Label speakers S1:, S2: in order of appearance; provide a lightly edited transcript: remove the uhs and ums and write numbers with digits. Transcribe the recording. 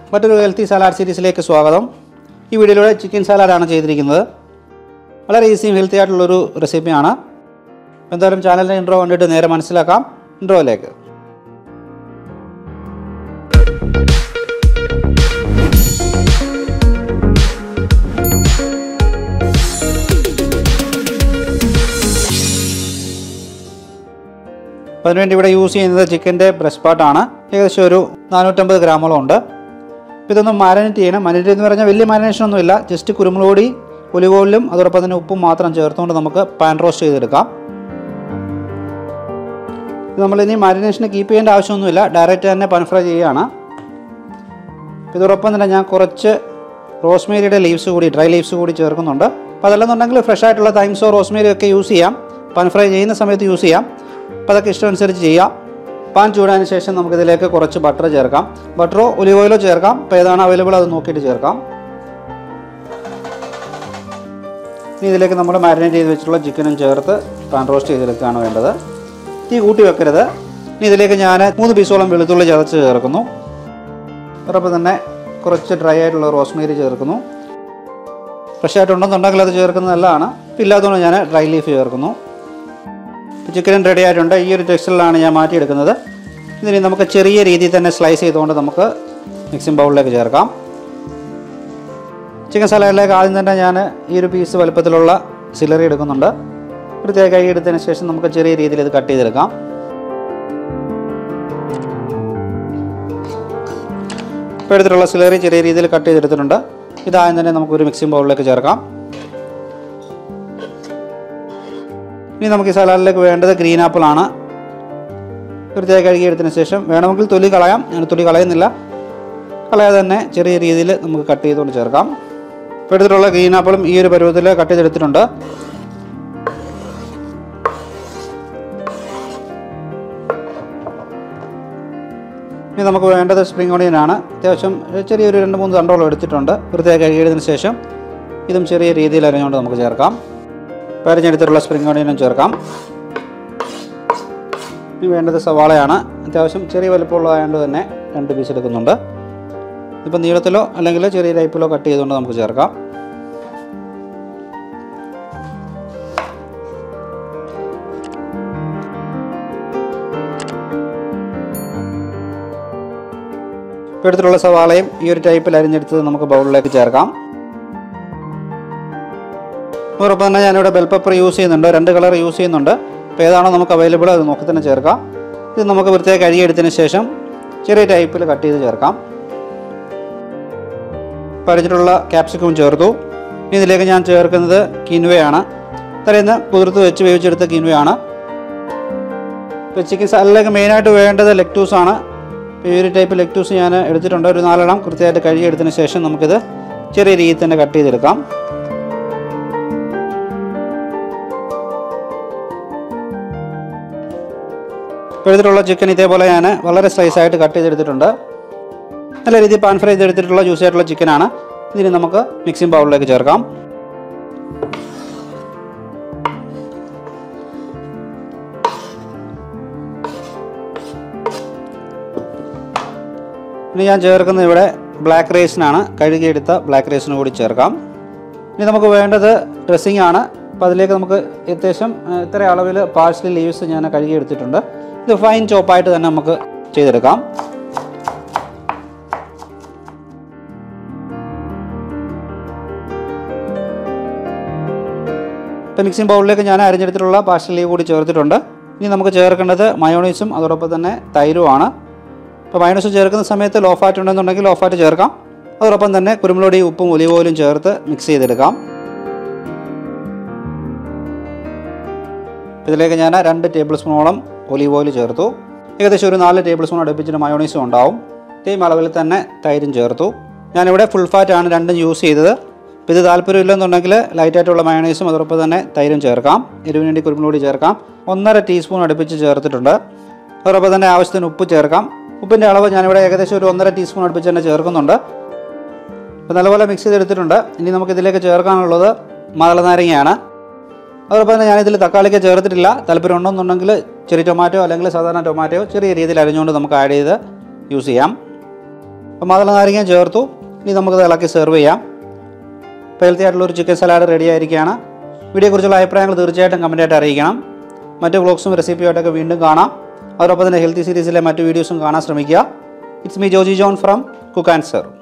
S1: മറ്റൊരു healthy salad സീരീസിലേക്ക് സ്വാഗതം. ഈ വീഡിയോയിലൂടെ ചിക്കൻ സലാഡാണ് ചെയ്തിരിക്കുന്നത്. വളരെ ഈസിയും ഹെൽത്തി ആയിട്ടുള്ളൊരു റെസിപ്പിയാണ്. എന്തായാലും ചാനലിൻ്റെ ഇൻട്രോ കണ്ടിട്ട് നേരെ മനസ്സിലാക്കാം. ഇൻട്രോയിലേക്ക്. അതിനുവേണ്ടി ഇവിടെ യൂസ് ചെയ്യുന്നത് ചിക്കൻ്റെ ബ്രസ്റ്റ് പാർട്ടാണ്. ഏകദേശം ഒരു 450 ഗ്രാമോളം ഉണ്ട്. ഇതൊന്ന് മാരിനേറ്റ് ചെയ്യണം. മാരിനേറ്റ് എന്ന് പറഞ്ഞാൽ വലിയ മാരിനേഷൻ ഒന്നുമില്ല. ജസ്റ്റ് കുരുമുളക് പൊടി, ഒലിവ് ഓയിലും അതോടൊപ്പം തന്നെ ഉപ്പും മാത്രം ചേർത്തുകൊണ്ട് നമുക്ക് പാൻ റോസ്റ്റ് ചെയ്തെടുക്കാം. നമ്മളിനി മാരിനേഷന് കീപ്പ് ചെയ്യേണ്ട ആവശ്യമൊന്നുമില്ല. ഡയറക്റ്റ് തന്നെ പാൻ ഫ്രൈ ചെയ്യുകയാണ്. ഇതോടൊപ്പം തന്നെ ഞാൻ കുറച്ച് റോസ്മേരിയുടെ ലീവ്സ് കൂടി, ഡ്രൈ ലീവ്സ് കൂടി ചേർക്കുന്നുണ്ട്. അപ്പോൾ അതല്ലെന്നുണ്ടെങ്കിൽ ഫ്രഷ് ആയിട്ടുള്ള തൈംസോ റോസ്മേരി ഒക്കെ യൂസ് ചെയ്യാം. പാൻ ഫ്രൈ ചെയ്യുന്ന സമയത്ത് യൂസ് ചെയ്യാം. അപ്പോൾ അതൊക്കെ ഇഷ്ടമനുസരിച്ച് ചെയ്യാം. പാൻ ചൂടായതിനു ശേഷം നമുക്കിതിലേക്ക് കുറച്ച് ബട്ടർ ചേർക്കാം. ബട്ടറോ ഒലിവ് ഓയിലോ ചേർക്കാം. അപ്പോൾ ഏതാണ് അവൈലബിൾ അത് നോക്കിയിട്ട് ചേർക്കാം. ഇനി ഇതിലേക്ക് നമ്മൾ മാരിനേറ്റ് ചെയ്ത് വെച്ചിട്ടുള്ള ചിക്കനും ചേർത്ത് പാൻ റോസ്റ്റ് ചെയ്തെടുക്കുകയാണ് വേണ്ടത്. തീ കൂട്ടി വെക്കരുത്. ഇനി ഇതിലേക്ക് ഞാൻ 3 പീസോളം വെളുത്തുള്ളി ചതച്ച് ചേർക്കുന്നു. അതോടൊപ്പം തന്നെ കുറച്ച് ഡ്രൈ ആയിട്ടുള്ള റോസ്മേരി ചേർക്കുന്നു. ഫ്രഷ് ആയിട്ടുണ്ടെന്നുണ്ടെങ്കിൽ അത് ചേർക്കുന്നത് നല്ലതാണ്. ഇല്ലാത്തതുകൊണ്ട് ഞാൻ ഡ്രൈ ലീഫ് ചേർക്കുന്നു. ചിക്കൻ റെഡി ആയിട്ടുണ്ട്. ഈ ഒരു ടെക്സ്ചറിലാണ് ഞാൻ മാറ്റിയെടുക്കുന്നത്. ഇതിന് നമുക്ക് ചെറിയ രീതിയിൽ തന്നെ സ്ലൈസ് ചെയ്തുകൊണ്ട് നമുക്ക് മിക്സിംഗ് ബൗളിലേക്ക് ചേർക്കാം. ചിക്കൻ സലാഡിലേക്ക് ആദ്യം തന്നെ ഞാൻ ഈ ഒരു പീസ് വലുപ്പത്തിലുള്ള സിലറി എടുക്കുന്നുണ്ട്. വൃത്തിയായി കഴുകിയെടുത്തതിന് ശേഷം നമുക്ക് ചെറിയ രീതിയിൽ ഇത് കട്ട് ചെയ്തെടുക്കാം. ഇപ്പോൾ എടുത്തിട്ടുള്ള സിലറി ചെറിയ രീതിയിൽ കട്ട് ചെയ്തെടുത്തിട്ടുണ്ട്. ഇതാദ്യം തന്നെ നമുക്കൊരു മിക്സിംഗ് ബൗളിലേക്ക് ചേർക്കാം. ഇനി നമുക്ക് ഈ സലാഡിലേക്ക് വേണ്ടത് ഗ്രീൻ ആപ്പിൾ ആണ്. വൃത്തിയായി കഴുകിയെടുത്തതിന് ശേഷം വേണമെങ്കിൽ തൊലി കളയാം. ഞാൻ തൊലി കളയുന്നില്ല. കളയാതെ തന്നെ ചെറിയ രീതിയിൽ നമുക്ക് കട്ട് ചെയ്തുകൊണ്ട് ചേർക്കാം. ഇപ്പോൾ എടുത്തിട്ടുള്ള ഗ്രീൻ ആപ്പിളും ഈ ഒരു പരുവത്തിൽ കട്ട് ചെയ്തെടുത്തിട്ടുണ്ട്. ഇനി നമുക്ക് വേണ്ടത് സ്പ്രിംഗ് ഓണിയനാണ്. അത്യാവശ്യം ചെറിയൊരു 2-3 തണ്ടോളം എടുത്തിട്ടുണ്ട്. വൃത്തിയായി കഴുകിയതിന് ശേഷം ഇതും ചെറിയ രീതിയിൽ അരിഞ്ഞുകൊണ്ട് നമുക്ക് ചേർക്കാം. അരിഞ്ഞെടുത്തിട്ടുള്ള സ്പ്രിംഗ് ഓണിയനും ചേർക്കാം. ഇനി വേണ്ടത് സവാളയാണ്. അത്യാവശ്യം ചെറിയ വലുപ്പമുള്ളതായതുകൊണ്ട് തന്നെ 2 പീസ് എടുക്കുന്നുണ്ട്. ഇപ്പം നീളത്തിലോ അല്ലെങ്കിൽ ചെറിയ ടൈപ്പിലോ കട്ട് ചെയ്തുകൊണ്ട് നമുക്ക് ചേർക്കാം. ഇപ്പോൾ എടുത്തിട്ടുള്ള സവാളയും ഈ ഒരു ടൈപ്പിൽ അരിഞ്ഞെടുത്തത് നമുക്ക് ബൗളിലേക്ക് ചേർക്കാം. അതോടൊപ്പം തന്നെ ഞാനിവിടെ ബെൽ പെപ്പർ യൂസ് ചെയ്യുന്നുണ്ട്. 2 കളർ യൂസ് ചെയ്യുന്നുണ്ട്. അപ്പോൾ ഏതാണോ നമുക്ക് അവൈലബിൾ അത് നോക്കി തന്നെ ചേർക്കാം. ഇത് നമുക്ക് വൃത്തിയായി കഴുകിയെടുത്തതിന് ശേഷം ചെറിയ ടൈപ്പിൽ കട്ട് ചെയ്ത് ചേർക്കാം. പരിച്ചിട്ടുള്ള ക്യാപ്സിക്കം ചേർത്തു. ഇനി ഇതിലേക്ക് ഞാൻ ചേർക്കുന്നത് കിനുവയാണ്. തലേന്ന് കുതിർത്ത് വെച്ച് വേവിച്ചെടുത്ത കിനുവയാണ്. ഇപ്പോൾ ചിക്കൻ സലാഡിലേക്ക് മെയിനായിട്ട് വേണ്ടത് ലെഗ്റ്റൂസാണ്. ഈ ഒരു ടൈപ്പ് ലെഗ്റ്റൂസ് ഞാൻ എടുത്തിട്ടുണ്ട്. ഒരു 4 എണ്ണം കൃത്യമായിട്ട് കഴുകിയെടുത്തതിന് ശേഷം നമുക്കിത് ചെറിയ രീതിയിൽ തന്നെ കട്ട് ചെയ്തെടുക്കാം. ഇപ്പോൾ എടുത്തിട്ടുള്ള ചിക്കൻ ഇതേപോലെ ഞാൻ വളരെ സ്ലൈസായിട്ട് കട്ട് ചെയ്തെടുത്തിട്ടുണ്ട്. നല്ല രീതിയിൽ പാൻ ഫ്രൈ ചെയ്തെടുത്തിട്ടുള്ള ജ്യൂസി ആയിട്ടുള്ള ചിക്കനാണ്. ഇതിന് നമുക്ക് മിക്സിംഗ് ബൗളിലേക്ക് ചേർക്കാം. ഇനി ഞാൻ ചേർക്കുന്നത് ഇവിടെ ബ്ലാക്ക് റൈസിനാണ്. കഴുകിയെടുത്ത ബ്ലാക്ക് റൈസിന് കൂടി ചേർക്കാം. ഇനി നമുക്ക് വേണ്ടത് ഡ്രസ്സിംഗ് ആണ്. അപ്പോൾ അതിലേക്ക് നമുക്ക് അത്യാവശ്യം ഇത്ര അളവിൽ പാഴ്സ്ലി ലീവ്സ് ഞാൻ കഴുകിയെടുത്തിട്ടുണ്ട്. ഇത് ഫൈൻ ചോപ്പായിട്ട് തന്നെ നമുക്ക് ചെയ്തെടുക്കാം. ഇപ്പോൾ മിക്സിംഗ് ബൗളിലേക്ക് ഞാൻ അരിഞ്ഞെടുത്തിട്ടുള്ള പാഴ്സ്ലി ലീവ് കൂടി ചേർത്തിട്ടുണ്ട്. ഇനി നമുക്ക് ചേർക്കേണ്ടത് മയോണൈസും അതോടൊപ്പം തന്നെ തൈരുമാണ്. ഇപ്പോൾ മയോണൈസ് ചേർക്കുന്ന സമയത്ത് ലോ ഫാറ്റ് ഉണ്ടെന്നുണ്ടെങ്കിൽ ലോ ഫാറ്റ് ചേർക്കാം. അതോടൊപ്പം തന്നെ കുരുമുളക് പൊടി, ഉപ്പും ഒലിവ് ഓയിലും ചേർത്ത് മിക്സ് ചെയ്തെടുക്കാം. ഇതിലേക്ക് ഞാൻ 2 ടേബിൾ സ്പൂണോളം ഒലിവ് ഓയിൽ ചേർത്തു. ഏകദേശം ഒരു 4 ടേബിൾ സ്പൂൺ അടുപ്പിച്ചിട്ട് മയോണൈസും ഉണ്ടാവും. സെയിം അളവിൽ തന്നെ തൈരും ചേർത്തു. ഞാനിവിടെ ഫുൾ ഫാറ്റാണ് രണ്ടും യൂസ് ചെയ്തത്. അപ്പോൾ ഇത് താല്പര്യമില്ലെന്നുണ്ടെങ്കിൽ ലൈറ്റായിട്ടുള്ള മയോണൈസും അതോടൊപ്പം തന്നെ തൈരും ചേർക്കാം. എരിവിന് വേണ്ടി കുരുമുളക് പൊടി ചേർക്കാം. 1.5 ടീസ്പൂൺ അടുപ്പിച്ച് ചേർത്തിട്ടുണ്ട്. അതോടൊപ്പം തന്നെ ആവശ്യത്തിന് ഉപ്പ് ചേർക്കാം. ഉപ്പിൻ്റെ അളവ് ഞാനിവിടെ ഏകദേശം ഒരു 1.5 ടീസ്പൂൺ അടുപ്പിച്ച് തന്നെ ചേർക്കുന്നുണ്ട്. അപ്പോൾ നല്ലപോലെ മിക്സ് ചെയ്തെടുത്തിട്ടുണ്ട്. ഇനി നമുക്കിതിലേക്ക് ചേർക്കാനുള്ളത് മാതളനാരങ്ങയാണ്. അതോടൊപ്പം തന്നെ ഞാനിതിൽ തക്കാളിക്ക് ചേർത്തിട്ടില്ല. താല്പര്യം ഉണ്ടെന്നുണ്ടെങ്കിൽ ചെറിയ ടൊമാറ്റോ അല്ലെങ്കിൽ സാധാരണ ടൊമാറ്റോ ചെറിയ രീതിയിൽ അരിഞ്ഞുകൊണ്ട് നമുക്ക് ആഡ് ചെയ്ത് യൂസ് ചെയ്യാം. അപ്പോൾ മാതള നാരങ്ങ ചേർത്തു. ഇനി നമുക്കത് ഇളക്കി സെർവ് ചെയ്യാം. അപ്പോൾ ഹെൽത്തി ആയിട്ടുള്ളൊരു ചിക്കൻ സലാഡ് റെഡി ആയിരിക്കുകയാണ്. വീഡിയോയെക്കുറിച്ചുള്ള അഭിപ്രായങ്ങൾ തീർച്ചയായിട്ടും കമൻറ്റായിട്ട് അറിയിക്കണം. മറ്റ് വ്ളോഗ്സും റെസിപ്പിയായിട്ടൊക്കെ വീണ്ടും കാണാം. അതോടൊപ്പം തന്നെ ഹെൽത്തി സീരീസിലെ മറ്റ് വീഡിയോസും കാണാൻ ശ്രമിക്കുക. It's me Joji John from cook and serve.